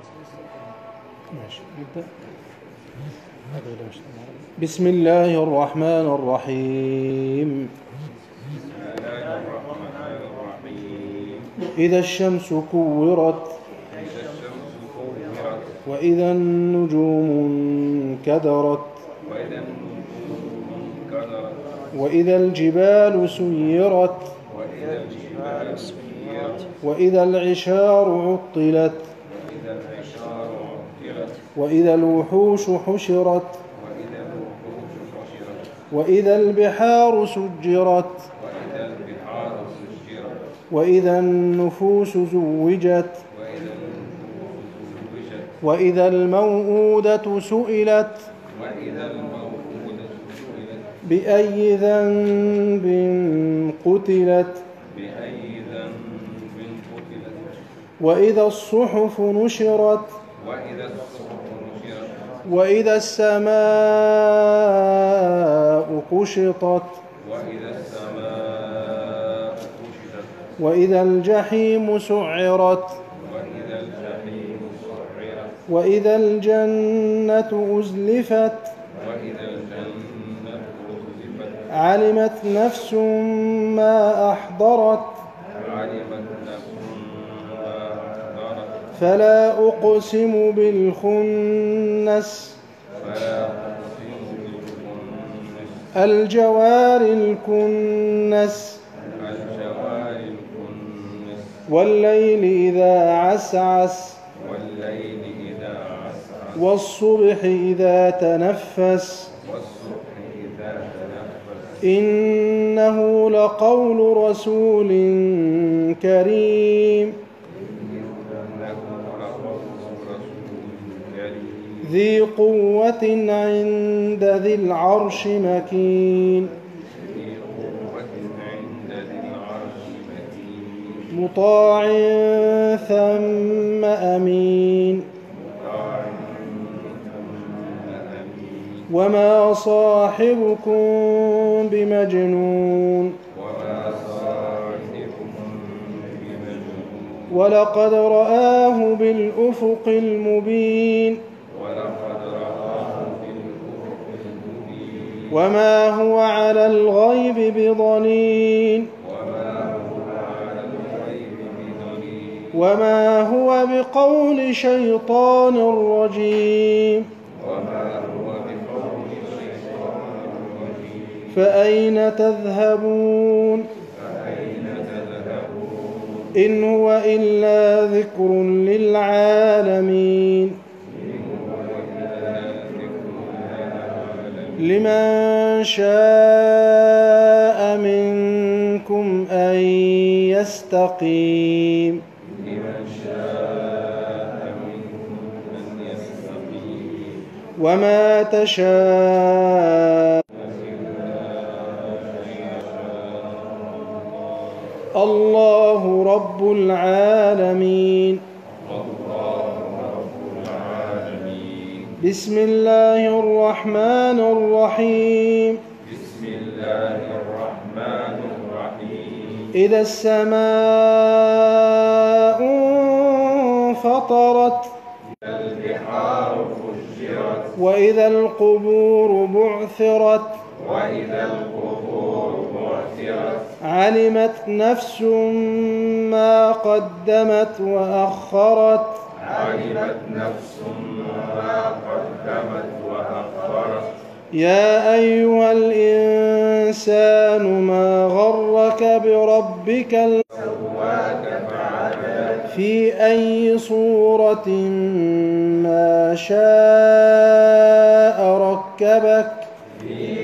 بسم الله الرحمن الرحيم. إذا الشمس كورت وإذا النجوم انكدرت وإذا الجبال سيرت وإذا العشار عطلت وإذا الوحوش حشرت وإذا البحار سجرت وإذا النفوس زوجت وإذا الموءودة سئلت بأي ذنب قتلت وإذا الصحف نشرت وإذا السماء كشطت وإذا الجحيم سعرت وإذا الجنة أزلفت علمت نفس ما أحضرت فلا أقسم بالخنس الجوار الكنس والليل إذا عسعس والصبح إذا تنفس إنه لقول رسول كريم ذي قوة عند ذي العرش مكين مطاع ثم أمين وما صاحبكم بمجنون ولقد رآه بالأفق المبين وما هو على الغيب بضنين وما هو بقول شيطان رجيم فأين تذهبون إن هو إلا ذكر للعالمين لمن شاء منكم أن يستقيم وما تشاء الله رب العالمين. بسم الله الرحمن الرحيم. إذا السماء انفطرت وإذا القبور بعثرت علمت نفس ما قدمت وأخرت يا أيها الإنسان ما غرك بربك في أي صورة ما شاء ركبك